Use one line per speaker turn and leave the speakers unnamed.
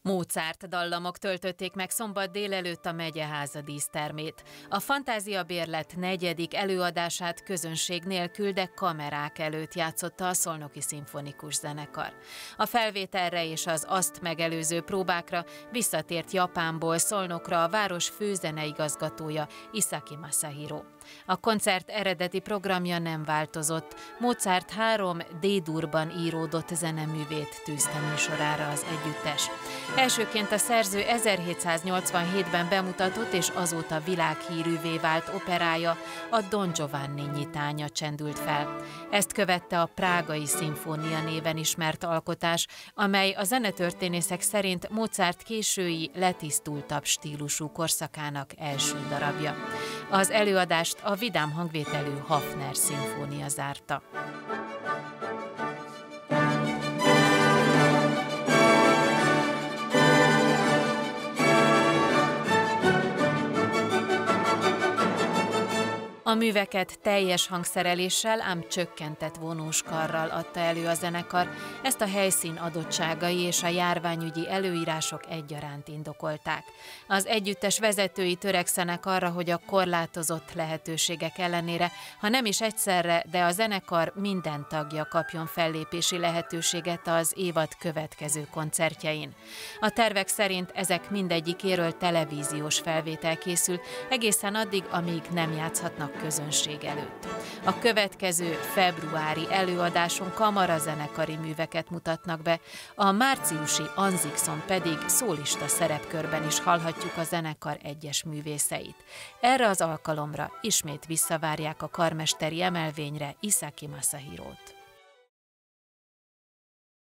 Mozart dallamok töltötték meg szombat délelőtt a megyeháza dísztermét. A Fantázia Bérlet negyedik előadását közönség nélkül, de kamerák előtt játszotta a Szolnoki Szimfonikus Zenekar. A felvételre és az azt megelőző próbákra visszatért Japánból Szolnokra a város főzeneigazgatója, Isaki Masahiro. A koncert eredeti programja nem változott. Mozart 3 D-durban íródott zeneművét tűzte műsorára az együttes. Elsőként a szerző 1787-ben bemutatott és azóta világhírűvé vált operája, a Don Giovanni nyitánya csendült fel. Ezt követte a Prágai Szimfónia néven ismert alkotás, amely a zenetörténészek szerint Mozart késői, letisztultabb stílusú korszakának első darabja. Az előadást a vidám hangvételű Hafner szimfónia zárta. A műveket teljes hangszereléssel, ám csökkentett vonóskarral adta elő a zenekar, ezt a helyszín adottságai és a járványügyi előírások egyaránt indokolták. Az együttes vezetői törekszenek arra, hogy a korlátozott lehetőségek ellenére, ha nem is egyszerre, de a zenekar minden tagja kapjon fellépési lehetőséget az évad következő koncertjein. A tervek szerint ezek mindegyikéről televíziós felvétel készül, egészen addig, amíg nem játszhatnak közönség előtt. A következő februári előadáson kamarazenekari műveket mutatnak be, a márciusi Anzigson pedig szólista szerepkörben is hallhatjuk a zenekar egyes művészeit. Erre az alkalomra ismét visszavárják a karmesteri emelvényre Isaki Masahirót.